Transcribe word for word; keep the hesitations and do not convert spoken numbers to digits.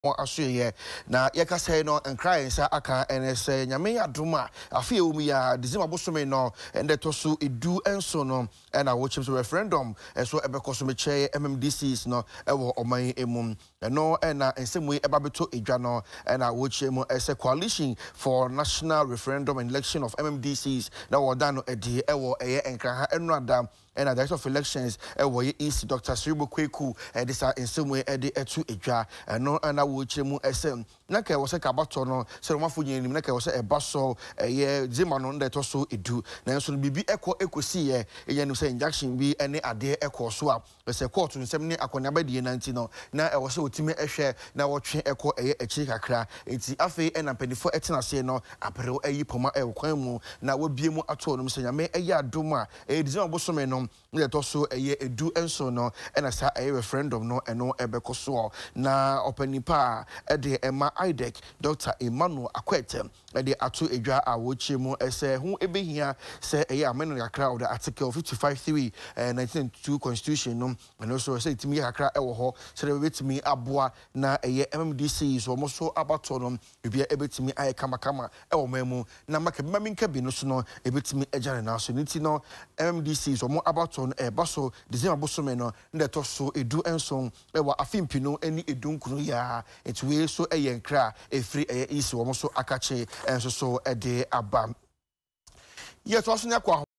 Assuye na yeka say no nkra nsa aka ene say nyame adoma afie umi ya December bosome no ende to so edu enso no e na wo chim so referendum e so ebeko so meche M M D C Es no e wo oman emum no e na ensemu e ba beto edwa no e na wo chim e say coalition for national referendum and election of M M D C Es na wo da no e di e wo eye nkra ha enu adam and the director of elections e wo ye East Doctor Siribo Kweku e disa ensemu e de etu edwa no na wo chim esem na ka wo se ka bato no se ma fo nyinim na ka wo se e baso ye zima no nda to so edu na nso bibi ekọ ekosi ye ye no se injection bi ene ade ekọ so a se court nsem ne akonya badie nanti no na e wo se otime ehwe na wo twe ekọ eye echi kakra enti afi e na mpanifo etena se no apere ayi poma e kwan mu na wo bie mu ato no se nyame eye adom a e dizima bosome no nda to so eye edu enso no e na sa eye referendum no eno ebekoso na opanipa ede ema idec Doctor Emmanuel Akwete ede ato edwa a wochie mu ese hu ebehia se eye ameno yakra of the article fifty-five three uh, nineteen ninety-two constitution no and also say timi yakra ewo ho se de betimi aboa na eye M M D C Es wo so abato no bibia ebetimi aye kama kama ewo mamu na maka bima minka bi no so no ebetimi ejane na so niti no M M D C Es wo abato no e baso December bosome no nde to so edu enso ewa afimpino eni edu nkunu ya etwe so eye nkra efri eye isi wo so akache enso so ede aba ye to so nya kwa